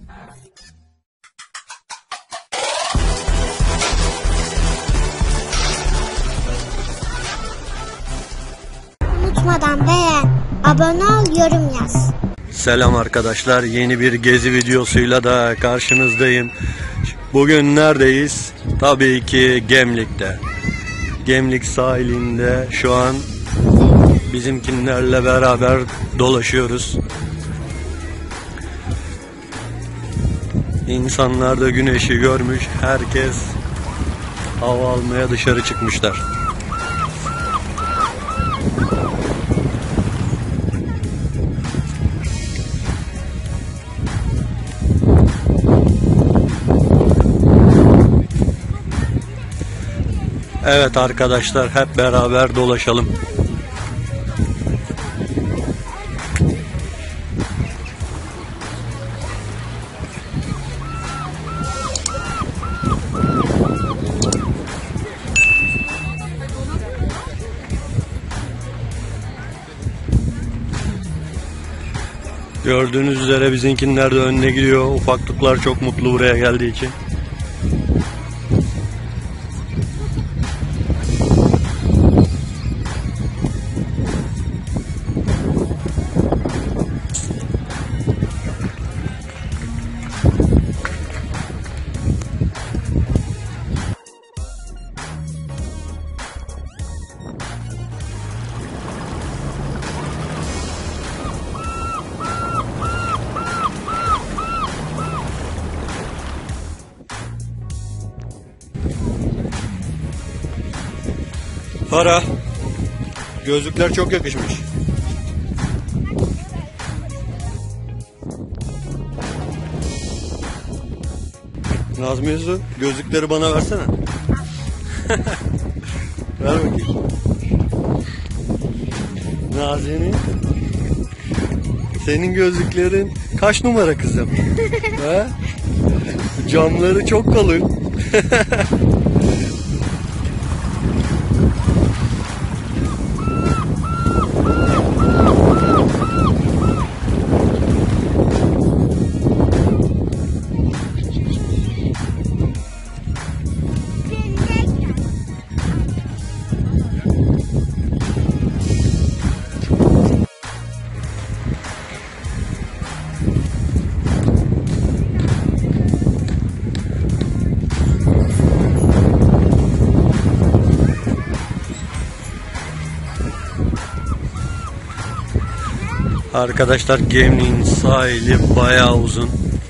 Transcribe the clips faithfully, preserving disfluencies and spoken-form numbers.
Unutmadan beğen, abone ol, yorum yaz. Selam arkadaşlar, yeni bir gezi videosuyla da karşınızdayım. Bugün neredeyiz? Tabii ki Gemlik'te. Gemlik sahilinde şu an bizimkinlerle beraber dolaşıyoruz. İnsanlar da güneşi görmüş, herkes hava almaya dışarı çıkmışlar. Evet arkadaşlar, hep beraber dolaşalım. Gördüğünüz üzere bizimkinler de önüne gidiyor. Ufaklıklar çok mutlu buraya geldiği için. Para, gözlükler çok yakışmış. Nazmi Yüzü, gözlükleri bana versene. Ver bakayım. Nazmi, senin gözlüklerin kaç numara kızım? He? Camları çok kalın. Arkadaşlar, Gemlik'in sahili bayağı uzun.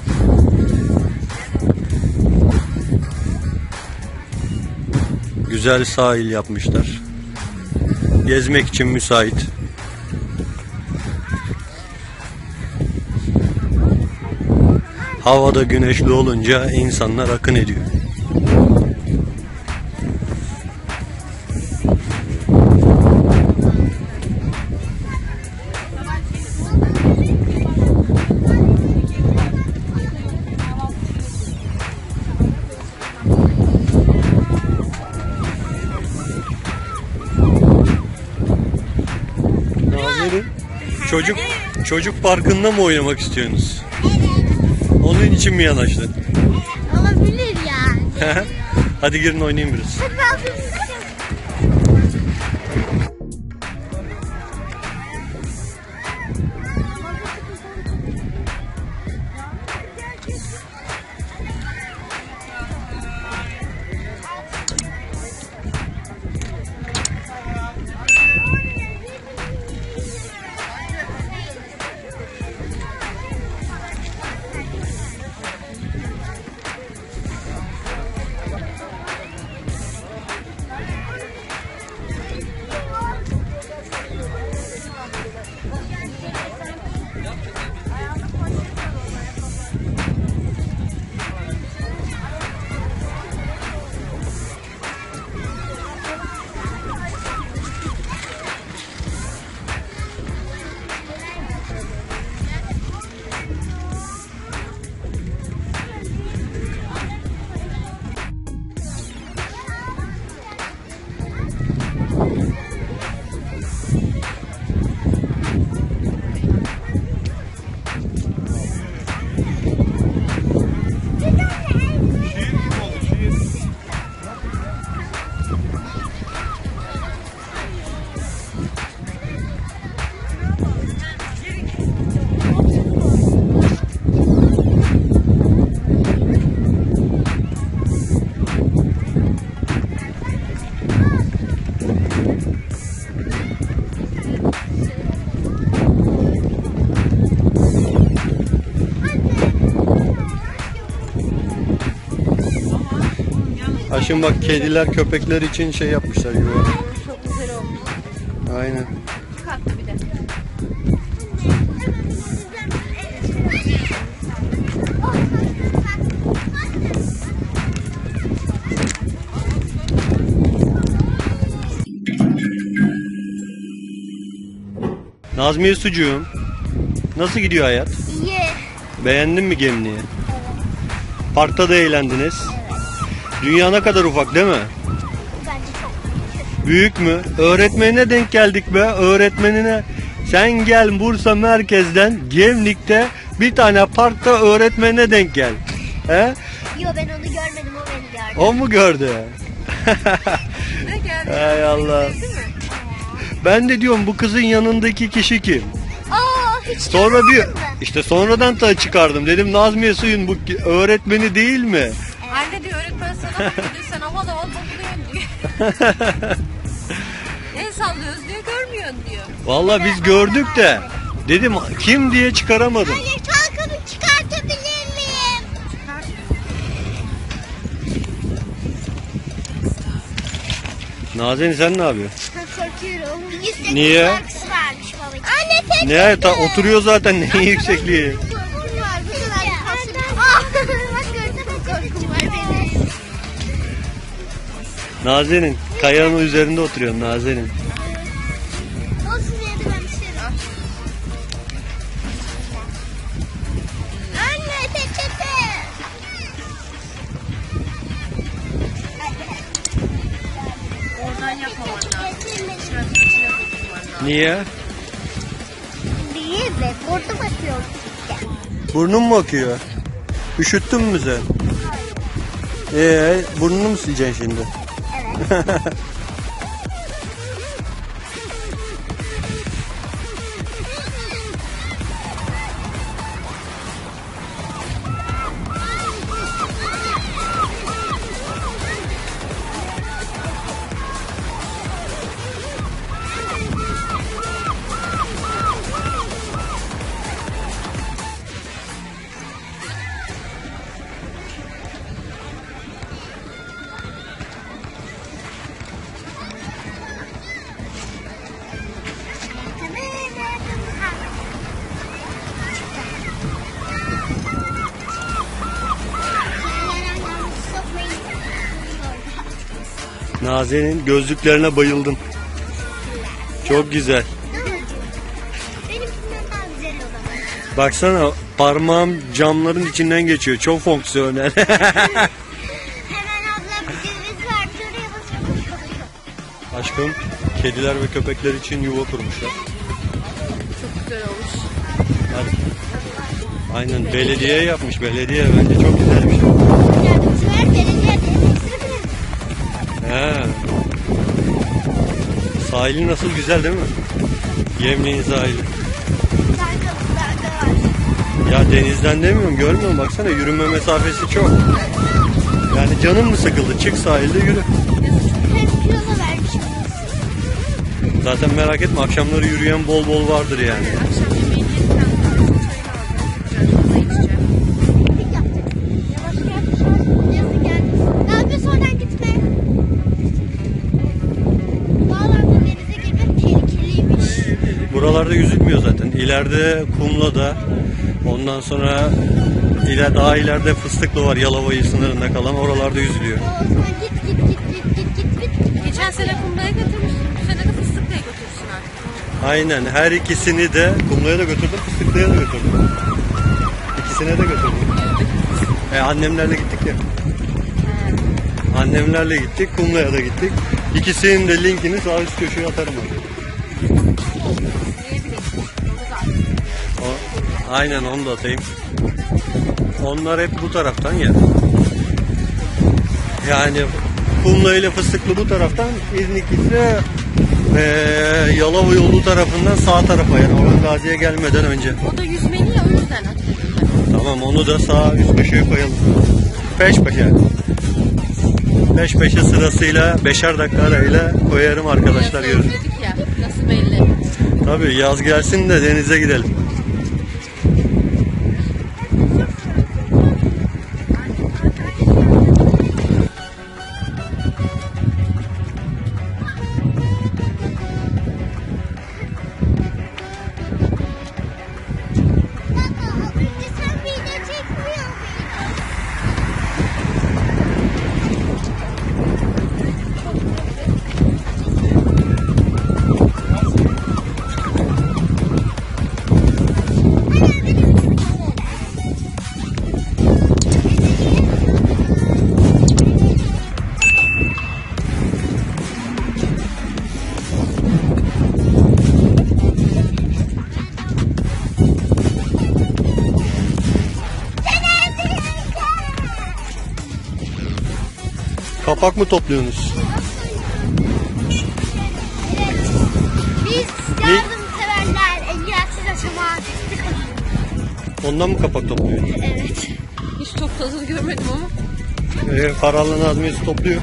Güzel sahil yapmışlar. Gezmek için müsait. Havada güneşli olunca insanlar akın ediyor. Çocuk çocuk parkında mı oynamak istiyorsunuz? Evet. Onun için mi yanaştın? Olabilir yani. Hadi girin oynayın biraz. Ha şimdi bak kediler köpekler için şey yapmışlar yuva. Çok güzel olmuş. Aynen. İki katlı bir de. Nazmiye sucuğum. Nasıl gidiyor hayat? İyi. Beğendin mi Gemliği? Parkta da eğlendiniz. Dünya ne kadar ufak değil mi? Bence çok. Büyük mü? Öğretmenine denk geldik be. Öğretmenine sen gel Bursa merkezden Gemlik'te bir tane parkta öğretmenine denk gel. He? Yo ben onu görmedim o beni gördü. O mu gördü? Ne geldi? Hay Allah. Değil mi? Ben de diyorum bu kızın yanındaki kişi kim? Aa hiç Sonra bir görmedin mi? işte sonradan da çıkardım. Dedim Nazmiye Suyun bu ki- öğretmeni değil mi? Anne diyor öğretmen sana bakıyor diyor sen aval aval bakılıyorsun diyor. El sallıyoruz diyor görmüyorsun diyor. Vallahi biz gördük de dedim kim diye çıkaramadım. Hayır kalkını çıkartabilir miyim? Nazen sen ne yapıyorsun? Korkuyorum. Niye? Korkusu varmış babacığım. Anne tek Ne ta oturuyor zaten ne yüksekliği. korkum var. Bu kadar kalsın. Aa, bak gördün mü korkum var benim. Nazen'in kayanın üzerinde oturuyor Nazen'in. Olsun yedi ben düşerim. Anne peçete. Oradan yapmaman lazım. İçine, içine dokunman lazım. Niye? Değil be. Burnum atıyor. Burnun mu akıyor? Üşüttün mü sen? Ee, burnunu mu sileceksin şimdi? Evet. Nazen'in gözlüklerine bayıldım. Çok güzel. Benimkinden daha güzel olamaz. Baksana parmağım camların içinden geçiyor. Çok fonksiyonel. Hemen abla bir düğmesi var. Şuraya basıp koşuyor. Aşkım kediler ve köpekler için yuva kurmuşlar. Çok güzel olmuş. Hadi. Aynen belediye yapmış. Belediye bence çok güzel bir şey. Yardımcı ver. Belediye hepsini bilir. He. Sahili nasıl güzel değil mi? Gemliğin sahili. Sarkalıklarda var. Ya denizden demiyorum görmüyor musun? Baksana yürüme mesafesi çok. Yani canın mı sıkıldı? Çık sahilde yürü. Hem kilo vermiş. Zaten merak etme akşamları yürüyen bol bol vardır yani. Akşam yemeğini yedikten sonra çayını alacağım. Güzel çay yapacak. Yavaş yavaş. Yazı geldi. Ne yapıyorsun oradan gitme. Bağlarda denize girmek tehlikeliymiş. Buralarda yüzülmüyor zaten. İleride Kumla'da, ondan sonra iler, daha ileride Fıstıklı var Yalova'yı sınırında kalan oralarda yüzülüyor. O zaman git git git git git git git. Geçen sene Kumla'ya götürmüşsün. Bu sene de Fıstıklı'ya götürsün artık. Aynen her ikisini de Kumlu'ya da götürdüm, Fıstıklı'ya da götürdüm. İkisine de götürdüm. E, annemlerle gittik ya. Annemlerle gittik, Kumlu'ya da gittik. İkisinin de linkini sağ üst köşeye atarım abi. O, aynen onu da atayım. Onlar hep bu taraftan ya. Yani Kumla ile Fıstıklı bu taraftan, İznik ise ee, Yalova yolu tarafından sağ tarafa yani Orhan Gazi'ye gelmeden önce. O da yüzmeli ya o yüzden atıyor. Tamam onu da sağ üst köşeye koyalım. Peş peşe. Peş peşe sırasıyla beşer dakika arayla koyarım arkadaşlar Yazı görün. özledik ya nasıl belli. Tabii yaz gelsin de denize gidelim. Kapak mı topluyorsunuz? Biz yardımseverler, engelsiz yaşama artisti kadın. Ondan mı kapak topluyorsunuz? Evet. Hiç topladığını görmedim ama Ee, Faral'la Nazmiye'si topluyor.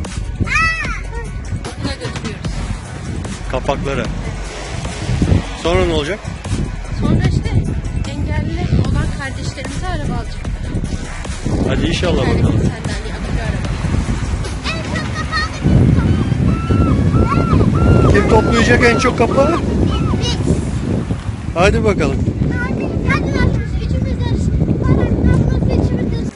okula götürüyoruz. Kapakları. Sonra ne olacak? Sonra işte engelli olan kardeşlerimize araba alacak. Hadi inşallah Engelli bakalım. sandalye, akülü araba. En çok kapağı Kim toplayacak en çok kapağı? biz. Hadi bakalım. Hadi, hadi yapıyoruz. Üçümüz yarış. Hadi yapıyoruz. Üçümüz yarış.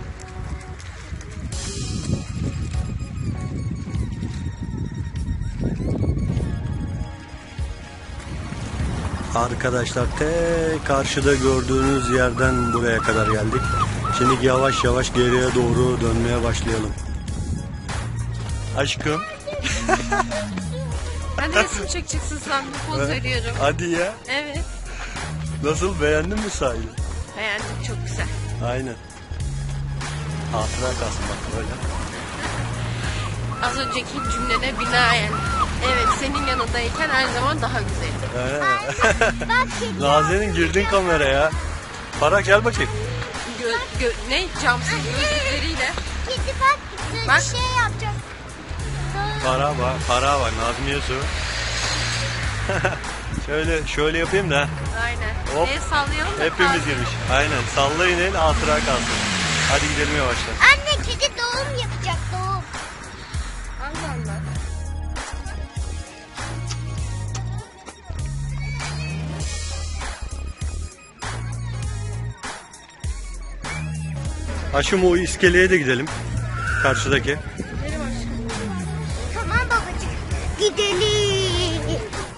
Arkadaşlar te karşıda gördüğünüz yerden buraya kadar geldik. Şimdi yavaş yavaş geriye doğru dönmeye başlayalım. Aşkım. Ben de resim çekeceksin sandım, poz veriyorum. Hadi ya. Evet. Nasıl, beğendin mi sahili? Beğendim, çok güzel. Aynen. Hatıra kalsın bak böyle. Az önceki cümlene binaen. Evet, senin yanındayken her zaman daha güzel. Ee, Bak kedi. Nazenin girdin kameraya. Para gel bakayım. Gö, gö, ne? Camsız gözlükleriyle. Kedi bak. Bir Bak. şey yapacak. Para var, para var. Nazmiye su. şöyle şöyle yapayım da. Aynen. Hop. El sallayalım da Hepimiz kalsın. girmiş. Aynen. Sallayın el, hatıra kalsın. Hadi gidelim yavaştan. Anne kedi doğum yapacak doğum. Allah Allah. Aşım o iskeleye de gidelim. Karşıdaki. Gidelim aşkım. Tamam babacığım. Gidelim.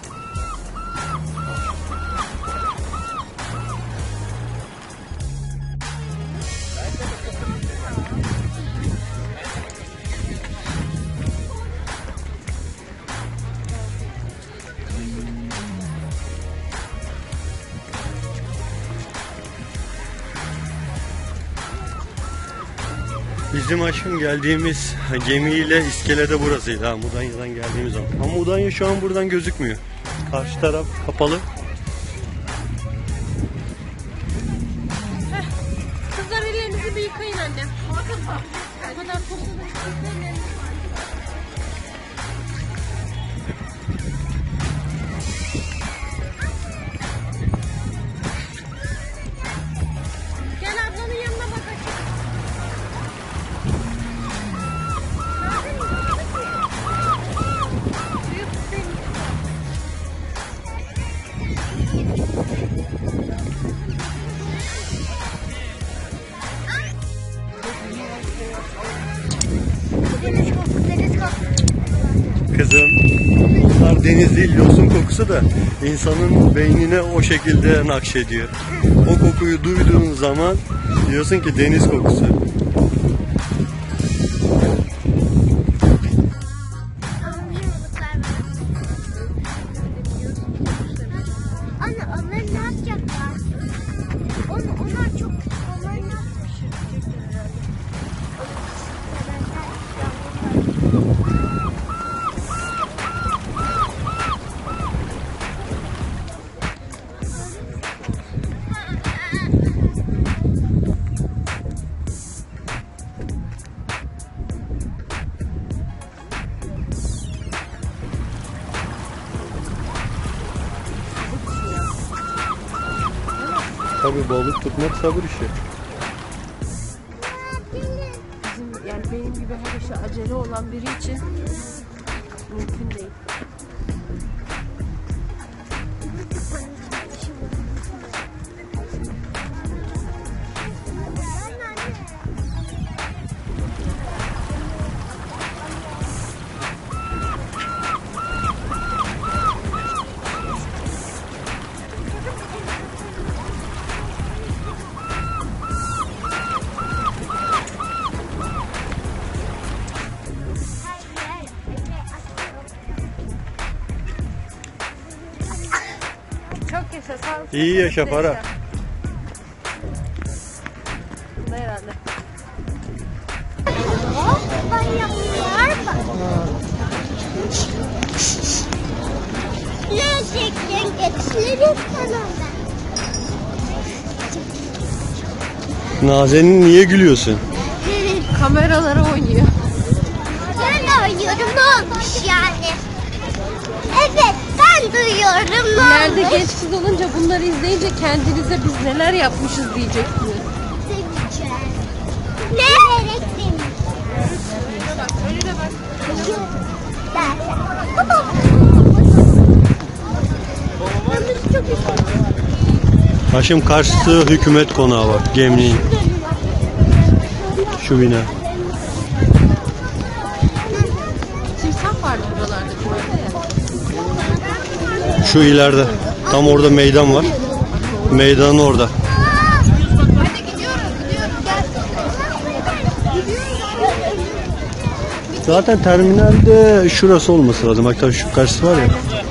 Bizim aşkım geldiğimiz gemiyle iskelede burasıydı ha, Mudanya'dan geldiğimiz zaman. Ama Mudanya şu an buradan gözükmüyor. Karşı taraf kapalı. Kızlar ellerinizi bir yıkayın annem. O kadar topladım. Gel ablanın yanına bakacağım. Deniz kokusu, deniz kokusu. Kızım, bunlar deniz değil, yosun kokusu da insanın beynine o şekilde nakşediyor. O kokuyu duyduğun zaman diyorsun ki deniz kokusu. Anne onlar ne yapacaklar? Onu, onlar çok onlar ne yapmış? Tabii balık tutmak sabır işi. Bizim, yani benim gibi her işe acele olan biri için mümkün değil. Çok yaşa, sağlıklı. İyi yaşa, yaşa. para. Bu da herhalde. araba yapıyor bak. Gerçekten getiririm kanalda. Nazenin niye gülüyorsun? Kameralara oynuyor. Ben de oynuyorum, ne olmuş yani? Evet, ben duyuyorum, ne İleride olmuş? genç kız olunca bunları izleyince kendinize biz neler yapmışız diyeceksiniz. Demeyeceğim. Ne? Gerek demeyeceğim. Bak önüne bak. Dersen. Baba. Yalnız çok üzüldüm. Haşim karşısı hükümet konağı var. Gemliğin. Şu bina. Timsah vardı buralarda cumartesi ya. Şu ileride. Tam orada meydan var. Meydanın orada. Hadi gidiyoruz gidiyoruz. Zaten terminalde şurası olması lazım. Bak tabii şu karşısı var ya.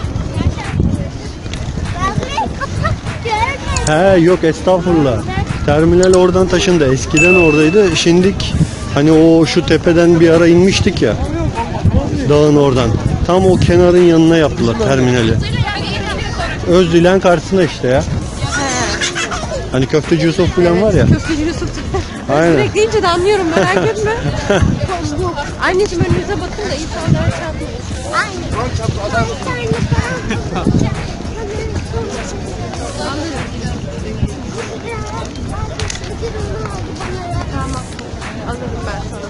He yok estağfurullah. Terminal oradan taşındı. Eskiden oradaydı. Şimdik hani o şu tepeden bir ara inmiştik ya. Dağın oradan. Tam o kenarın yanına yaptılar terminali. Özdilen karşısında işte ya. Hani Köfteci Yusuf falan var ya. Köfteci Yusuf. Aynen. Direkt deyince de anlıyorum, merak etme. Anneciğim önünüze bakın da insanlar çarpıyor. Aynen. Bir tane falan. Tamam. Alırım ben sana.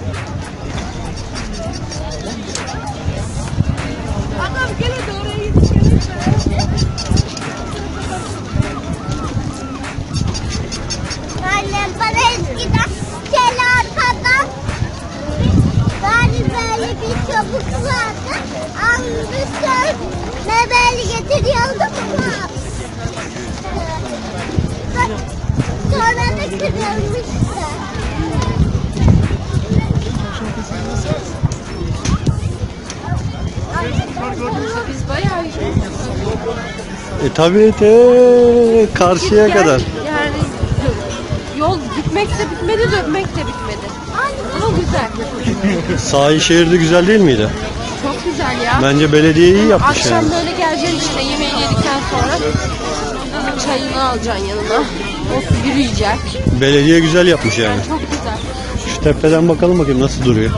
Adam gene de oraya yetişelim. Annem bana eskiden kel arkadan bari böyle bir çabuk vardı. Almışlar ve böyle getiriyordum ama sonra da kırılmıştı. Biz bayağı E tabii te karşıya kadar. Yani yol gitmek de bitmedi, dönmek de bitmedi. Ama güzel. Sahil şehirde güzel değil miydi? Çok güzel ya. Bence belediye iyi yapmış Akşam yani. böyle geleceksin işte yemeği yedikten sonra çayını alacaksın yanına. O yürüyecek. Belediye güzel yapmış yani. Çok güzel. Şu tepeden bakalım bakayım nasıl duruyor.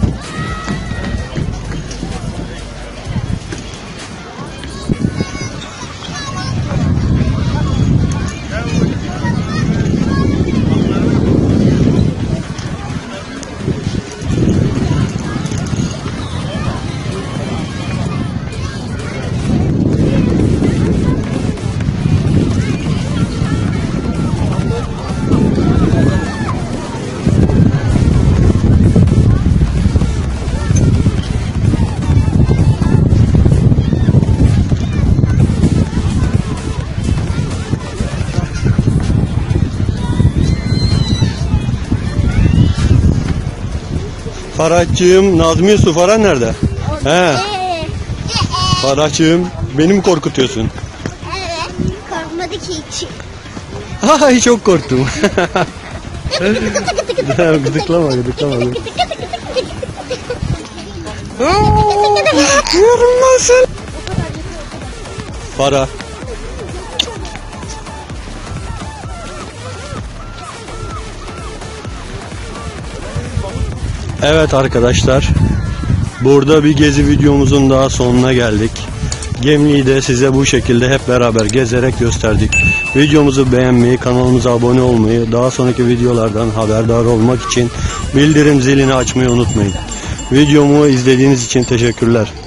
Farah'cığım, Nazmi Yusuf Farah nerede? He, Ee, Farah'cığım beni mi korkutuyorsun? evet, korkmadı ki hiç. Ay çok korktum. gıdıklama gıdıklama. Korkuyorum lan sen. Farah. Evet arkadaşlar, burada bir gezi videomuzun daha sonuna geldik. Gemliği de size bu şekilde hep beraber gezerek gösterdik. Videomuzu beğenmeyi, kanalımıza abone olmayı, daha sonraki videolardan haberdar olmak için bildirim zilini açmayı unutmayın. Videomu izlediğiniz için teşekkürler.